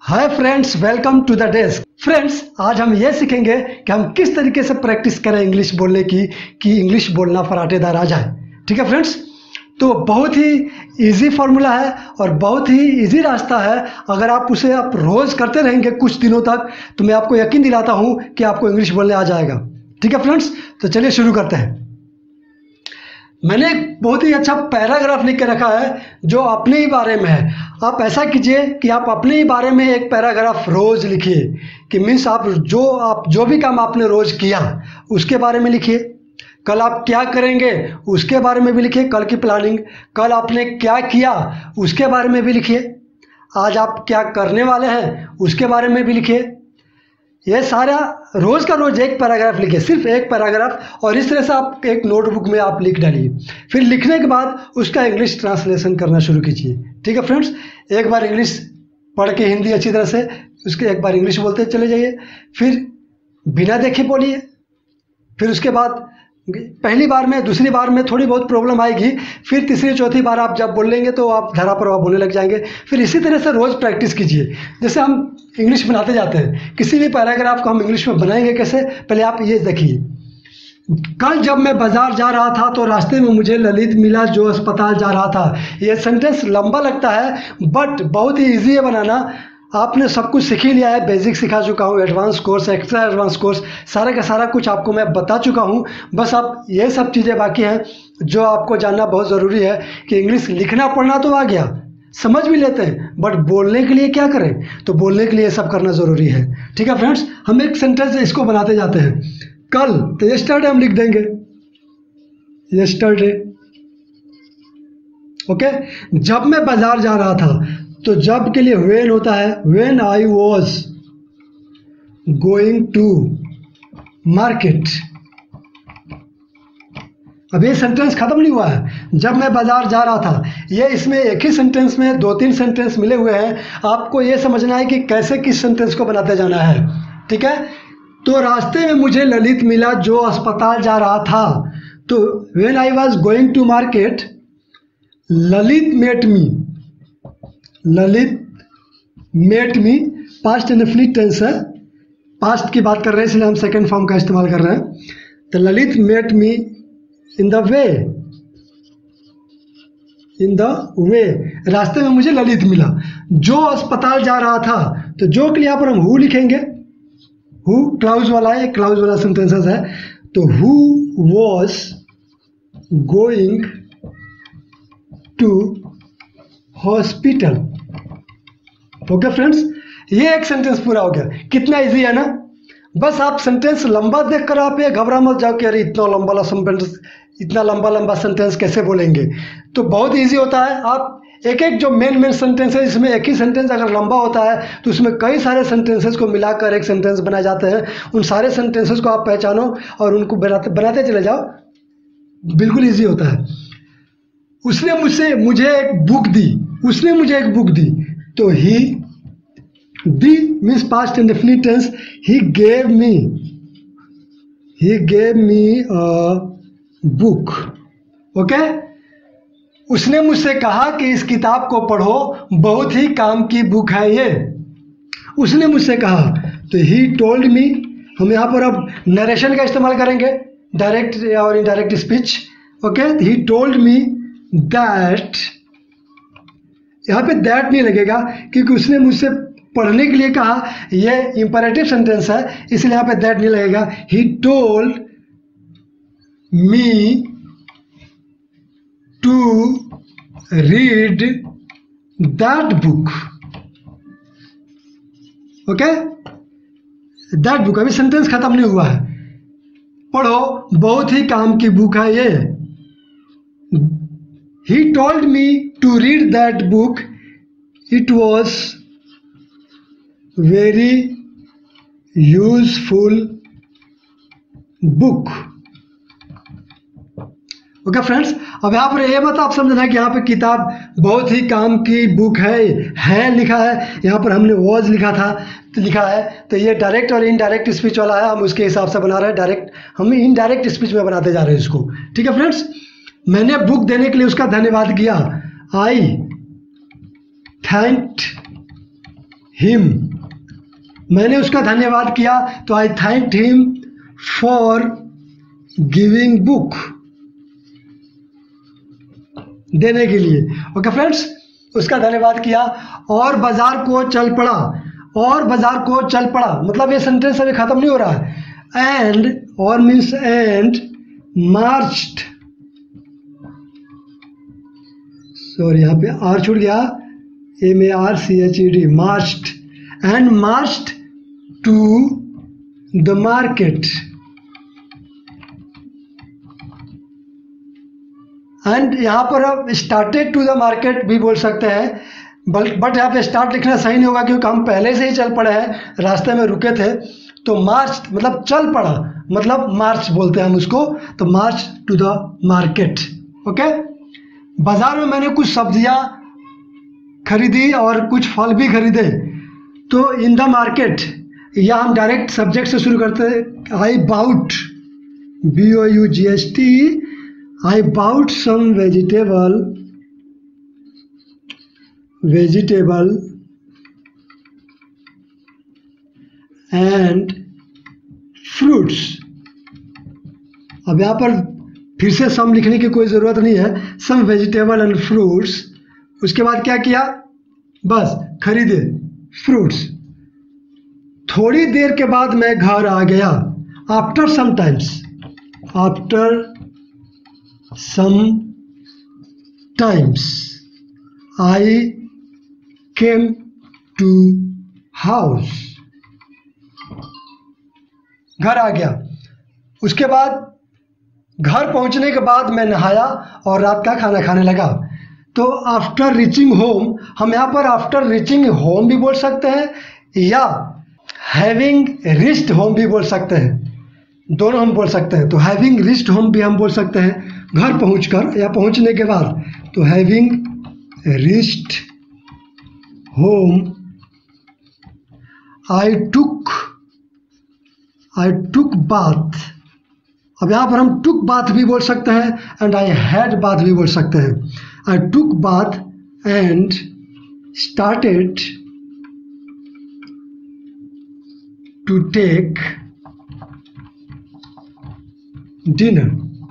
Hi friends, welcome to the desk. Friends, आज हम ये सीखेंगे कि हम किस तरीके से प्रैक्टिस करें इंग्लिश बोलने की कि इंग्लिश बोलना फराटेदार आ जाए। ठीक है फ्रेंड्स, तो बहुत ही इजी फार्मूला है और बहुत ही इजी रास्ता है। अगर आप उसे रोज़ करते रहेंगे कुछ दिनों तक तो मैं आपको यकीन दिलाता हूँ कि आपको इंग्लिश बोलने आ जाएगा। ठीक है फ्रेंड्स, तो चलिए शुरू करते हैं। मैंने एक बहुत ही अच्छा पैराग्राफ लिख के रखा है जो अपने ही बारे में है। आप ऐसा कीजिए कि आप अपने ही बारे में एक पैराग्राफ रोज लिखिए कि मीन्स आप जो भी काम आपने रोज किया उसके बारे में लिखिए। कल आप क्या करेंगे उसके बारे में भी लिखिए, कल की प्लानिंग। कल आपने क्या किया उसके बारे में भी लिखिए। आज आप क्या करने वाले हैं उसके बारे में भी लिखिए। ये सारा रोज़ का रोज़ एक पैराग्राफ लिखिए, सिर्फ एक पैराग्राफ, और इस तरह से आप एक नोटबुक में आप लिख डालिए। फिर लिखने के बाद उसका इंग्लिश ट्रांसलेशन करना शुरू कीजिए। ठीक है फ्रेंड्स, एक बार इंग्लिश पढ़ के हिंदी अच्छी तरह से उसके एक बार इंग्लिश बोलते चले जाइए, फिर बिना देखे बोलिए। फिर उसके बाद पहली बार में दूसरी बार में थोड़ी बहुत प्रॉब्लम आएगी, फिर तीसरी चौथी बार आप जब बोल लेंगे तो आप धरा पर बोलने लग जाएंगे। फिर इसी तरह से रोज़ प्रैक्टिस कीजिए। जैसे हम इंग्लिश बनाते जाते हैं, किसी भी पैराग्राफ को हम इंग्लिश में बनाएंगे कैसे, पहले आप ये देखिए। कल जब मैं बाजार जा रहा था तो रास्ते में मुझे ललित मिला जो अस्पताल जा रहा था। ये सेंटेंस लंबा लगता है बट बहुत ही ईजी है बनाना। आपने सब कुछ सीख ही लिया है, बेसिक सिखा चुका हूँ, advance course, extra advance course, सारा का सारा कुछ आपको मैं बता चुका हूँ। बस आप ये सब चीज़ें बाकी हैं जो आपको जानना बहुत ज़रूरी है कि इंग्लिश लिखना पढ़ना तो आ गया, समझ भी लेते हैं, बट बोलने के लिए क्या करें, तो बोलने के लिए ये सब करना ज़रूरी है। ठीक है फ्रेंड्स, हम एक सेंटेंस इसको बनाते जाते हैं। कल तो यस्टरडे हम लिख देंगे, यस्टरडे। ओके, जब मैं बाजार जा रहा था तो जब के लिए व्हेन होता है, when I was going to market. अब ये सेंटेंस खत्म नहीं हुआ है, जब मैं बाजार जा रहा था। ये इसमें एक ही सेंटेंस में दो तीन सेंटेंस मिले हुए हैं। आपको ये समझना है कि कैसे किस सेंटेंस को बनाते जाना है। ठीक है, तो रास्ते में मुझे ललित मिला जो अस्पताल जा रहा था। तो when I was going to market, Lalit met me, Lalit met me, past indefinite tense है, पास्ट की बात कर रहे हैं इसलिए हम सेकेंड फॉर्म का इस्तेमाल कर रहे हैं। तो Lalit met me in the way, in the way, रास्ते में मुझे ललित मिला जो अस्पताल जा रहा था। तो जो के लिए यहाँ पर हम हु लिखेंगे, हु क्लाउज वाला है, क्लाउज वाला सेंटेंसेस है। तो who was going to hospital. Okay friends, ये एक सेंटेंस पूरा हो गया। कितना इजी है ना। बस आप सेंटेंस लंबा देखकर आप ये घबरा मत जाओ कि अरे इतना लंबा सेंटेंस कैसे बोलेंगे। तो बहुत इजी होता है। आप एक एक जो मेन सेंटेंस है, इसमें एक ही सेंटेंस अगर लंबा होता है तो उसमें कई सारे सेंटेंसेस को मिलाकर एक सेंटेंस बनाए जाते हैं। उन सारे सेंटेंसेस को आप पहचानो और उनको बनाते चले जाओ, बिल्कुल ईजी होता है। उसने मुझे एक बुक दी, उसने मुझे एक बुक दी। तो ही दी means past indefinite tense, he gave me a book. Okay, उसने मुझसे कहा कि इस किताब को पढ़ो, बहुत ही काम की बुक है ये। उसने मुझसे कहा, तो ही टोल्ड मी। हम यहाँ पर अब नरेशन का इस्तेमाल करेंगे, डायरेक्ट और indirect speech. Okay, he told me that, यहाँ पे दैट नहीं लगेगा क्योंकि उसने मुझसे पढ़ने के लिए कहा, यह इंपरेटिव सेंटेंस है इसलिए यहाँ पे दैट नहीं लगेगा। He told me to read that book. Okay, that book, अभी सेंटेंस खत्म नहीं हुआ है। पढ़ो, बहुत ही काम की बुक है ये। He told me to read that book. It was very useful book. Okay friends, अब यहाँ पर ये मत आप समझना है कि यहाँ पे किताब बहुत ही काम की बुक है लिखा है, यहाँ पर हमने वॉज लिखा है। तो ये डायरेक्ट और इनडायरेक्ट स्पीच वाला है, हम उसके हिसाब से बना रहे हैं। डायरेक्ट हम इनडायरेक्ट स्पीच में बनाते जा रहे हैं इसको। ठीक है फ्रेंड्स, मैंने बुक देने के लिए उसका धन्यवाद किया। आई थैंक्ड हिम, मैंने उसका धन्यवाद किया, तो I thanked him for giving book, देने के लिए। ओके फ्रेंड्स, उसका धन्यवाद किया। और बाजार को चल पड़ा, और बाजार को चल पड़ा, मतलब ये सेंटेंस अभी खत्म नहीं हो रहा है। एंड, और मीन्स एंड, मार्च्ड, सॉरी यहाँ पे आर छूट गया, MARCHED, marched, and marched to the market, एंड यहाँ पर आप स्टार्टेड टू द मार्केट भी बोल सकते हैं, बट यहाँ पे स्टार्ट लिखना सही नहीं होगा क्योंकि हम पहले से ही चल पड़े हैं, रास्ते में रुके थे। तो मार्च मतलब चल पड़ा, मतलब मार्च बोलते हैं हम उसको, तो march to the market. Okay, बाजार में मैंने कुछ सब्जियां खरीदी और कुछ फल भी खरीदे। तो इन द मार्केट, या हम डायरेक्ट सब्जेक्ट से शुरू करते हैं। I bought, BOUGHT, I bought some vegetable and fruits। अब यहाँ पर फिर से सम लिखने की कोई ज़रूरत नहीं है, some vegetable and fruits। उसके बाद क्या किया, बस खरीदे फ्रूट्स। थोड़ी देर के बाद मैं घर आ गया। After sometimes, after sometimes I came to house, घर आ गया। उसके बाद घर पहुंचने के बाद मैं नहाया और रात का खाना खाने लगा। तो आफ्टर रीचिंग होम, हम यहाँ पर आफ्टर रीचिंग होम भी बोल सकते हैं या हैविंग रीच्ड होम भी बोल सकते हैं, दोनों हम बोल सकते हैं। तो हैविंग रीच्ड होम भी हम बोल सकते हैं घर पहुंचकर या पहुंचने के बाद। तो having reached home, I took bath. अब यहाँ पर हम टुक बाथ भी बोल सकते हैं एंड आई हैड बाथ भी बोल सकते हैं। I took bath and started to take dinner.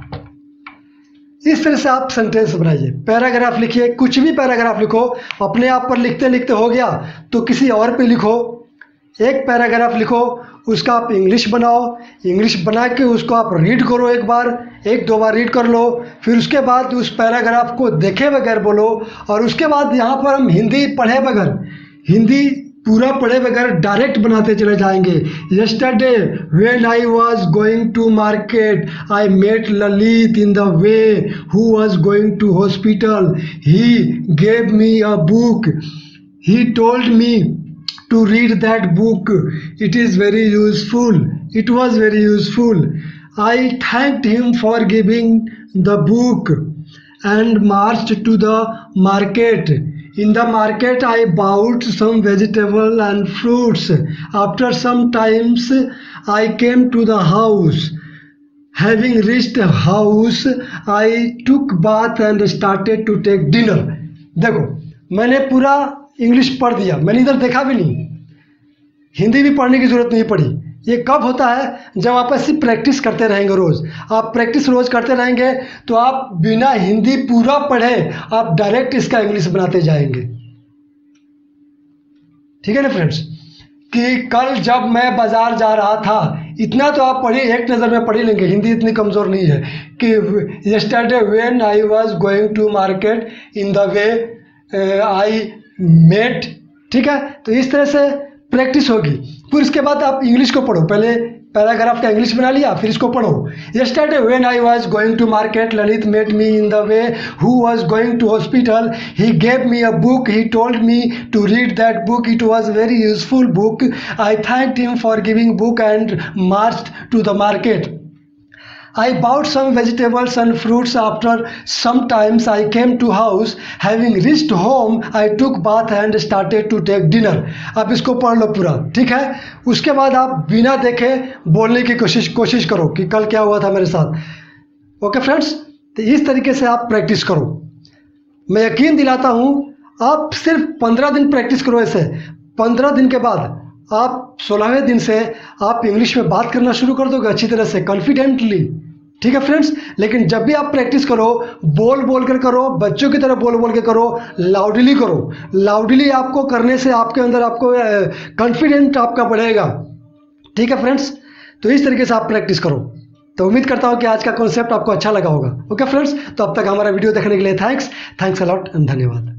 इस तरह से आप सेंटेंस बनाइए, पैराग्राफ लिखिए, कुछ भी पैराग्राफ लिखो। अपने आप पर लिखते लिखते हो गया तो किसी और पे लिखो। एक पैराग्राफ लिखो, उसका आप इंग्लिश बनाओ, इंग्लिश बना के उसको आप रीड करो, एक दो बार रीड कर लो, फिर उसके बाद उस पैराग्राफ को देखे बगैर बोलो। और उसके बाद यहाँ पर हम हिंदी पढ़े बगैर, हिंदी पूरा पढ़े बगैर डायरेक्ट बनाते चले जाएंगे। Yesterday when I was going to market I met Lalit in the way who was going to hospital, he gave me a book, he told me to read that book, it is very useful, it was very useful, I thanked him for giving the book and marched to the market, in the market I bought some vegetable and fruits, after some times I came to the house, having reached the house I took bath and started to take dinner। देखो मैंने पूरा English पढ़ दिया, मैंने इधर देखा भी नहीं, हिंदी भी पढ़ने की ज़रूरत नहीं पड़ी। ये कब होता है, जब आप ऐसी प्रैक्टिस करते रहेंगे रोज़। आप प्रैक्टिस रोज़ करते रहेंगे तो आप बिना हिंदी पूरा पढ़े आप डायरेक्ट इसका इंग्लिश बनाते जाएंगे। ठीक है ना फ्रेंड्स, कि कल जब मैं बाज़ार जा रहा था, इतना तो आप पढ़िए, एक नज़र में पढ़ ही लेंगे, हिंदी इतनी कमज़ोर नहीं है। कि yesterday when I was going to market in the way I met. ठीक है, तो इस तरह से प्रैक्टिस होगी। फिर इसके बाद आप इंग्लिश को पढ़ो, पहले पैराग्राफ का इंग्लिश बना लिया, फिर इसको पढ़ो। Yesterday when I was going to market Lalit met me in the way who was going to hospital, he gave me a book, he told me to read that book, it was very useful book, I thanked him for giving book and marched to the market, I bought some vegetables and fruits, after some times I came to house, having reached home I took bath and started to take dinner। आप इसको पढ़ लो पूरा, ठीक है। उसके बाद आप बिना देखे बोलने की कोशिश करो कि कल क्या हुआ था मेरे साथ। ओके फ्रेंड्स, तो इस तरीके से आप प्रैक्टिस करो। मैं यकीन दिलाता हूँ आप सिर्फ 15 दिन प्रैक्टिस करो ऐसे, 15 दिन के बाद आप 16वें दिन से आप इंग्लिश में बात करना शुरू कर दोगे अच्छी तरह से, कॉन्फिडेंटली। ठीक है फ्रेंड्स, लेकिन जब भी आप प्रैक्टिस करो, बोल बोल कर करो, बच्चों की तरह बोल बोल के करो, लाउडली करो। लाउडली आपको करने से आपके अंदर आपको कॉन्फिडेंट आपका बढ़ेगा। ठीक है फ्रेंड्स, तो इस तरीके से आप प्रैक्टिस करो। तो उम्मीद करता हूँ कि आज का कॉन्सेप्ट आपको अच्छा लगा होगा। ओके फ्रेंड्स, तो अब तक हमारा वीडियो देखने के लिए थैंक्स अ लॉट एंड धन्यवाद।